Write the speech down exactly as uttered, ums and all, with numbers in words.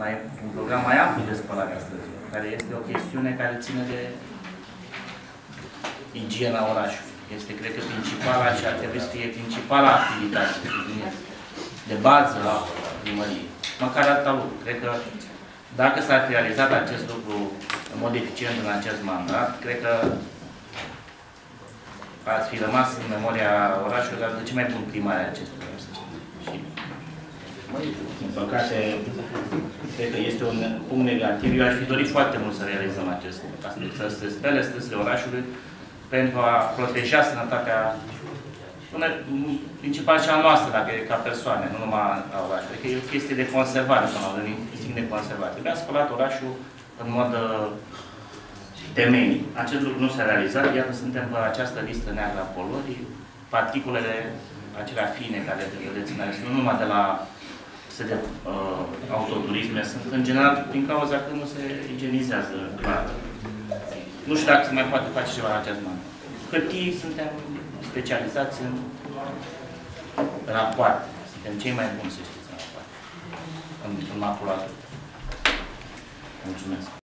mai, un program mai amplu de spălare a străzilor, care este o chestiune care ține de igiena orașului. Este, cred că, principala și ar trebui să fie principala activitate de bază a primăriei. Măcar atâta lucru. Cred că dacă s-ar fi realizat acest lucru în mod eficient în acest mandat, cred că ați fi rămas în memoria orașului, dar de ce mai bun primarea acestui oraș, să știți. Și, din păcate, cred că este un punct negativ. Eu aș fi dorit foarte mult să realizăm acest aspect, să se spele străzile orașului pentru a proteja sănătatea, principal și a noastră, dacă e ca persoane, nu numai a orașului. Că e o chestie de conservare, până la urmă, instinct de conservare. Trebuia spălat orașul în mod temenic. Acest lucru nu s-a realizat, iată suntem pe această listă neagră a poluării, particulele acelea fine care vedeți în nu numai de la de uh, autoturisme, sunt în general din cauza că nu se igienizează clar. Nu știu dacă se mai poate face ceva în acest moment. Hârtii suntem specializați în rapoarte. Suntem cei mai buni, să știți, în rapoarte. În, în maculatură. Mulțumesc.